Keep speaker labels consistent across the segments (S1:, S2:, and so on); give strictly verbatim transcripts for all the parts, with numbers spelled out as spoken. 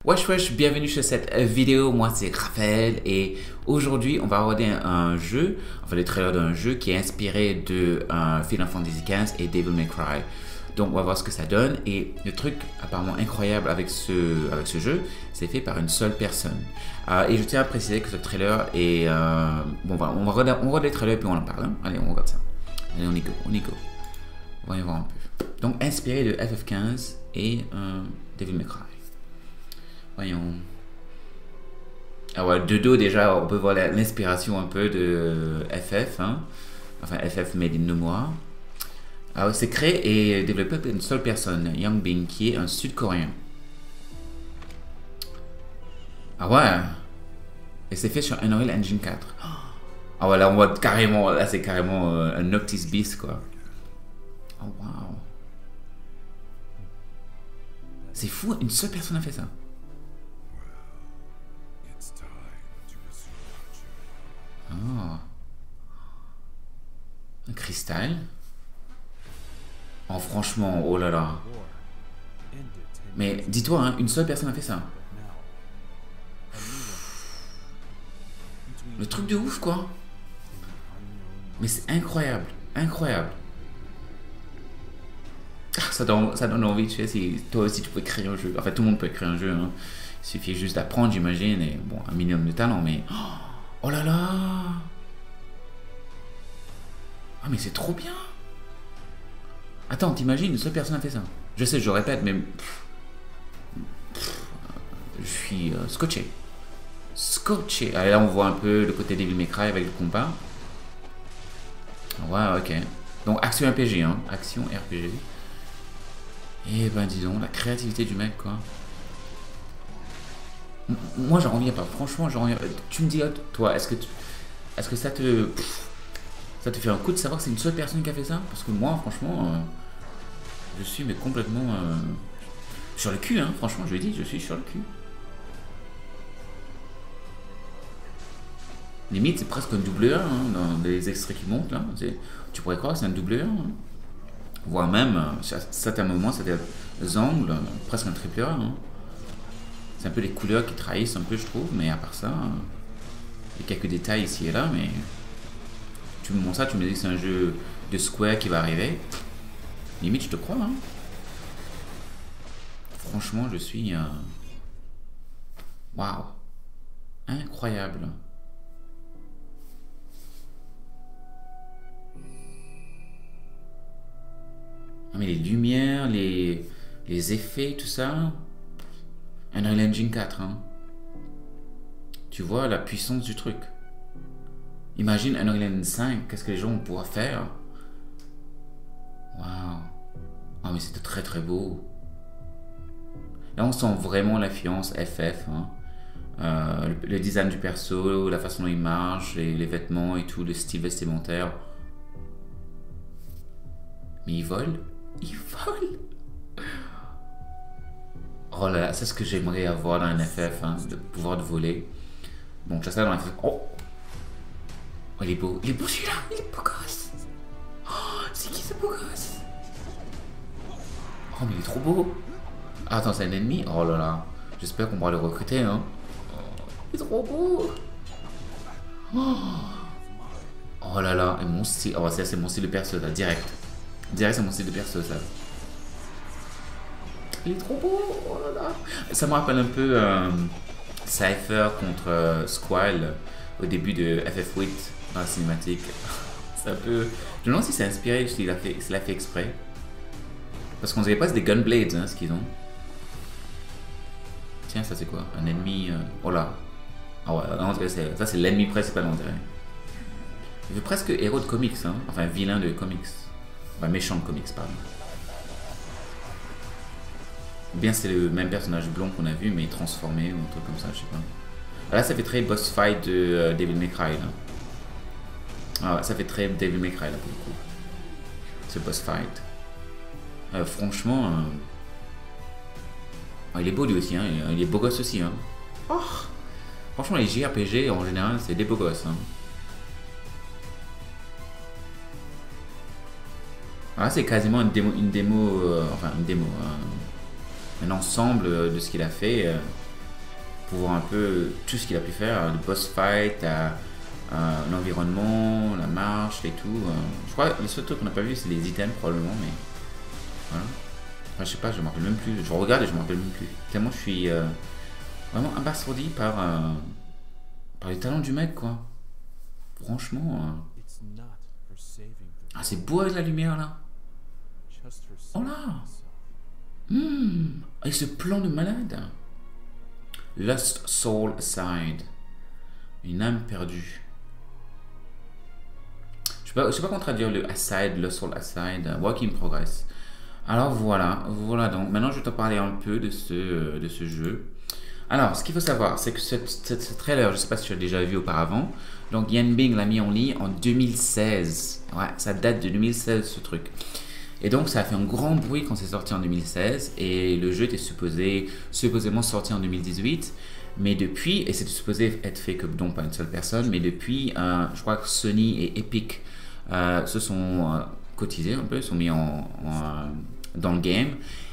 S1: Wesh wesh, bienvenue sur cette vidéo, moi c'est Raphaël et aujourd'hui on va regarder un, un jeu, enfin le trailer d'un jeu qui est inspiré de euh, Final Fantasy quinze et Devil May Cry. Donc on va voir ce que ça donne et le truc apparemment incroyable avec ce, avec ce jeu, c'est fait par une seule personne. Euh, et je tiens à préciser que ce trailer est... Euh, bon voilà, on va regarder, on regarde les trailers puis on en parle. Hein. Allez, on regarde ça. Allez, on y go, on y go. Voyons voir un peu. Donc inspiré de F F quinze et euh, Devil May Cry. Voyons. Ah ouais, de dos déjà, on peut voir l'inspiration un peu de F F, hein. Enfin F F Made in Nomoa. Ah ouais, c'est créé et développé par une seule personne, Yang Bing, qui est un Sud-Coréen. Ah ouais. Et c'est fait sur Unreal Engine quatre. Ah ouais, là on voit carrément, là c'est carrément euh, un Noctis Beast quoi. Oh wow. C'est fou, une seule personne a fait ça. Oh. Un cristal. Oh franchement, oh là là. Mais dis-toi, hein, une seule personne a fait ça. Le truc de ouf quoi. Mais c'est incroyable, incroyable. Ça donne, ça donne envie, tu sais, si toi aussi tu peux créer un jeu. Enfin, tout le monde peut créer un jeu. Hein. Il suffit juste d'apprendre, j'imagine, et bon, un minimum de talent, mais... Oh là là. Ah, mais c'est trop bien. Attends, t'imagines, une seule personne a fait ça. Je sais, je répète, mais... Je suis euh, scotché. Scotché. Allez, là, on voit un peu le côté Devil May Cry avec le combat. Ouais, ok. Donc, action R P G, hein. Action R P G. Et ben, disons, la créativité du mec, quoi. M moi, j'en reviens pas. Franchement, j'en reviens. Tu me dis, toi, est-ce que, tu... est-ce que ça te... Pff, ça te fait un coup de savoir que c'est une seule personne qui a fait ça? Parce que moi, franchement, euh, je suis mais complètement... Euh, sur le cul, hein. Franchement, je lui dis, je suis sur le cul. Limite, c'est presque un double A, hein, dans les extraits qui montent, là. Tu pourrais croire que c'est un double A, hein. Voire même, à certains moments, c'est des angles, presque un triple A. Hein. C'est un peu les couleurs qui trahissent un peu, je trouve, mais à part ça, il y a quelques détails ici et là, mais tu me montres ça, tu me dis que c'est un jeu de Square qui va arriver. Limite, je te crois. Hein. Franchement, je suis... Euh... Waouh. Incroyable. Mais les lumières, les, les effets, tout ça. Unreal Engine quatre. Hein. Tu vois la puissance du truc. Imagine Unreal Engine cinq, qu'est-ce que les gens vont pouvoir faire. Waouh. Oh, mais c'était très très beau. Là, on sent vraiment l'influence F F. Hein. Euh, le, le design du perso, la façon dont il marche, les, les vêtements et tout, le style vestimentaire. Mais il vole. Il vole. Oh là là, c'est ce que j'aimerais avoir dans un F F, hein, le pouvoir de voler. Bon, je sais ça dans un F F. Oh, oh il est beau. Il est beau celui-là. Il est beau gosse. Oh, c'est qui ce beau gosse? Oh, mais il est trop beau. Ah, attends, c'est un ennemi? Oh là là. J'espère qu'on pourra le recruter, hein. Oh, il est trop beau. Oh, oh là là. Et mon style. Oh, c'est mon style de perso, là, direct. Direct, c'est mon style de perso, ça. Il est trop beau, oh là là. Ça me rappelle un peu euh, Cypher contre euh, Squall au début de F F huit dans la cinématique. C'est un peu... Je me demande si c'est inspiré, s'il a fait, s'il a fait exprès. Parce qu'on dirait pas c'est des Gunblades, hein, ce qu'ils ont. Tiens, ça c'est quoi? Un ennemi... Euh... Oh là. Ah ouais, non, ça c'est l'ennemi principal, on dirait. Il veut presque héros de comics, hein. Enfin, vilain de comics. Enfin, méchant de comics, pardon. Ou bien c'est le même personnage blond qu'on a vu, mais transformé ou un truc comme ça, je sais pas. Là, ça fait très boss fight de euh, Devil May Cry, là. Ah ouais, ça fait très Devil May Cry, là, pour le coup. Ce boss fight. Euh, franchement... Euh... Oh, il est beau, lui aussi, hein. Il est beau gosse aussi, hein. Oh. Franchement, les J R P G, en général, c'est des beaux gosses, hein. Ah, c'est quasiment une démo, une démo euh, enfin une démo, euh, un ensemble de ce qu'il a fait. Euh, pour voir un peu tout ce qu'il a pu faire, le boss fight, à, à l'environnement, la marche et tout. Euh, je crois que le seul truc qu'on n'a pas vu, c'est les items probablement, mais voilà. Enfin, je sais pas, je me rappelle même plus. Je regarde et je me rappelle même plus. Tellement je suis euh, vraiment abasourdi par, euh, par les talents du mec, quoi. Franchement. Euh... Ah, c'est beau avec la lumière là. Oh là. Mmh. Et ce plan de malade. Lost Soul Aside. Une âme perdue. Je ne sais pas comment traduire le aside, Lost Soul Aside, work in progress. Alors voilà, voilà donc. Maintenant je vais te parler un peu de ce, de ce jeu. Alors, ce qu'il faut savoir, c'est que ce, ce, ce trailer, je ne sais pas si tu l'as déjà vu auparavant. Donc Yanbing l'a mis en ligne en deux mille seize. Ouais, ça date de deux mille seize ce truc. Et donc ça a fait un grand bruit quand c'est sorti en deux mille seize et le jeu était supposé, supposément sorti en deux mille dix-huit. Mais depuis, et c'était supposé être fait que donc par une seule personne, mais depuis, euh, je crois que Sony et Epic euh, se sont euh, cotisés un peu, se sont mis en, en, dans le game.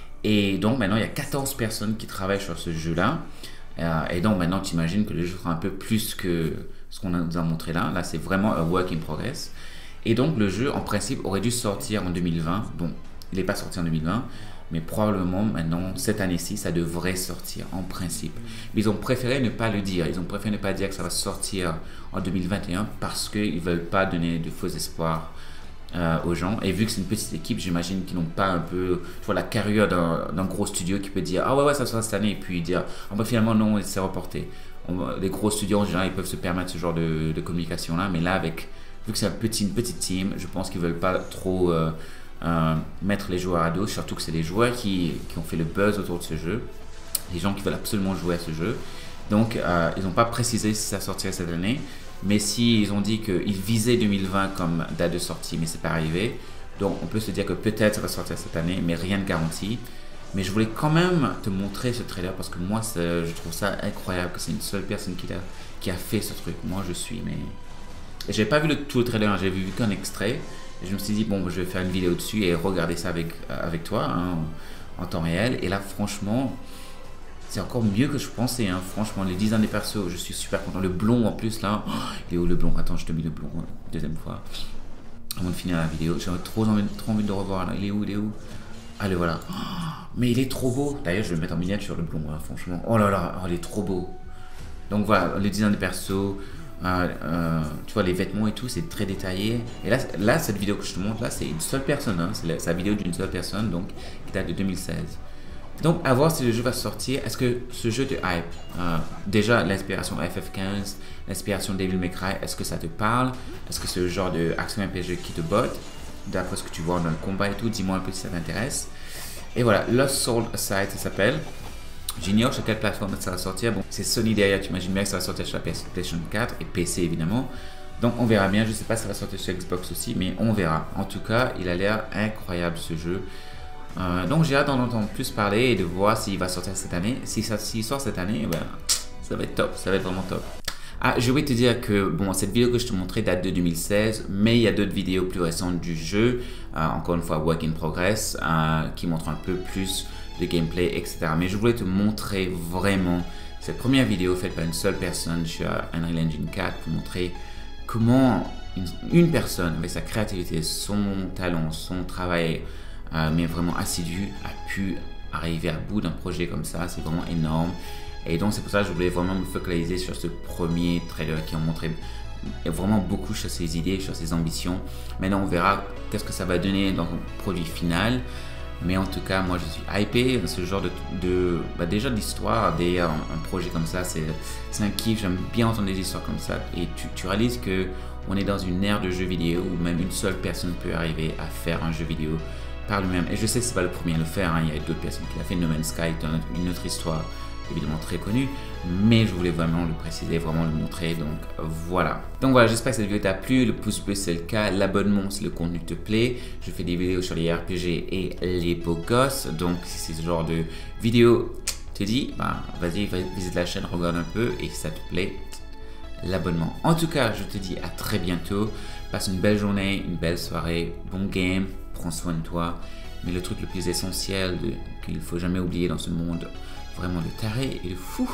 S1: Et donc maintenant, il y a quatorze personnes qui travaillent sur ce jeu-là. Euh, et donc maintenant, tu imagines que le jeu sera un peu plus que ce qu'on nous a montré là. Là, c'est vraiment un work in progress. Et donc le jeu, en principe, aurait dû sortir en deux mille vingt. Bon, il n'est pas sorti en deux mille vingt, mais probablement maintenant, cette année-ci, ça devrait sortir en principe. Mais ils ont préféré ne pas le dire. Ils ont préféré ne pas dire que ça va sortir en deux mille vingt et un parce qu'ils ne veulent pas donner de faux espoirs euh, aux gens. Et vu que c'est une petite équipe, j'imagine qu'ils n'ont pas un peu, tu vois, la carrure d'un gros studio qui peut dire « Ah ouais, ouais, ça sera cette année » et puis dire « Ah bah finalement, non, c'est reporté ». Les gros studios, en général, ils peuvent se permettre ce genre de, de communication-là, mais là, avec... Vu que c'est un petit, une petite team, je pense qu'ils ne veulent pas trop euh, euh, mettre les joueurs à dos, surtout que c'est les joueurs qui, qui ont fait le buzz autour de ce jeu, les gens qui veulent absolument jouer à ce jeu. Donc, euh, ils n'ont pas précisé si ça sortirait cette année, mais s'ils ont dit qu'ils visaient deux mille vingt comme date de sortie, mais ce n'est pas arrivé. Donc, on peut se dire que peut-être ça va sortir cette année, mais rien de garanti. Mais je voulais quand même te montrer ce trailer parce que moi, je trouve ça incroyable que c'est une seule personne qui a, qui a fait ce truc. Moi, je suis, mais... Et j'avais pas vu le, tout le trailer, hein, j'avais vu qu'un extrait. Et je me suis dit, bon, je vais faire une vidéo dessus et regarder ça avec, avec toi hein, en, en temps réel. Et là, franchement, c'est encore mieux que je pensais. Hein. Franchement, les designs des persos, je suis super content. Le blond en plus, là, oh, il est où le blond? Attends, je te mets le blond, hein, deuxième fois. Avant de finir la vidéo, j'ai trop envie, trop envie de le revoir. Là. Il est où? Il est où? Allez, voilà. Oh, mais il est trop beau. D'ailleurs, je vais le mettre en miniature, le blond, hein, franchement. Oh là là, oh, il est trop beau. Donc voilà, le design des persos. Euh, euh, tu vois les vêtements et tout, c'est très détaillé. Et là, là, cette vidéo que je te montre là, c'est une seule personne, hein, c'est la vidéo d'une seule personne, donc qui date de deux mille seize. Donc à voir si le jeu va sortir. Est-ce que ce jeu te hype? euh, Déjà l'inspiration F F quinze, l'inspiration Devil May Cry, est-ce que ça te parle? Est-ce que c'est le genre de action R P G qui te botte? D'après ce que tu vois dans le combat et tout, dis-moi un peu si ça t'intéresse. Et voilà, Lost Soul Aside, ça s'appelle. J'ignore sur quelle plateforme ça va sortir. Bon, c'est Sony derrière, tu imagines bien que ça va sortir sur la PlayStation quatre et P C évidemment. Donc on verra bien, je ne sais pas si ça va sortir sur Xbox aussi, mais on verra. En tout cas, il a l'air incroyable ce jeu. Euh, donc j'ai hâte d'en entendre plus parler et de voir s'il va sortir cette année. Si ça s'il sort cette année, ben, ça va être top, ça va être vraiment top. Ah, je voulais te dire que bon, cette vidéo que je te montrais date de deux mille seize, mais il y a d'autres vidéos plus récentes du jeu, euh, encore une fois work in progress, euh, qui montrent un peu plus de gameplay, et cetera. Mais je voulais te montrer vraiment cette première vidéo faite par une seule personne sur Unreal Engine quatre pour montrer comment une, une personne avec sa créativité, son talent, son travail, euh, mais vraiment assidu, a pu arriver à bout d'un projet comme ça. C'est vraiment énorme. Et donc c'est pour ça que je voulais vraiment me focaliser sur ce premier trailer qui a montré vraiment beaucoup sur ses idées, sur ses ambitions. Maintenant on verra qu'est-ce que ça va donner dans le produit final. Mais en tout cas, moi je suis hypé, ce genre de, de bah déjà d'histoire, un, un projet comme ça, c'est un kiff, j'aime bien entendre des histoires comme ça. Et tu, tu réalises que on est dans une ère de jeux vidéo où même une seule personne peut arriver à faire un jeu vidéo par lui-même. Et je sais que c'est pas le premier à le faire, hein. Il y a d'autres personnes qui l'ont fait, No Man's Sky, une autre histoire évidemment très connue, mais je voulais vraiment le préciser, vraiment le montrer, donc voilà. Donc voilà, j'espère que cette vidéo t'a plu, le pouce bleu c'est le cas, l'abonnement si le contenu te plaît. Je fais des vidéos sur les R P G et les beaux gosses, donc si c'est ce genre de vidéo te dit, bah, vas-y, visite la chaîne, regarde un peu, et si ça te plaît, l'abonnement. En tout cas, je te dis à très bientôt, passe une belle journée, une belle soirée, bon game, prends soin de toi, mais le truc le plus essentiel qu'il ne faut jamais oublier dans ce monde vraiment de taré et de fou,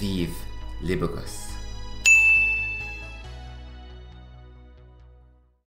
S1: vive les beaux gosses.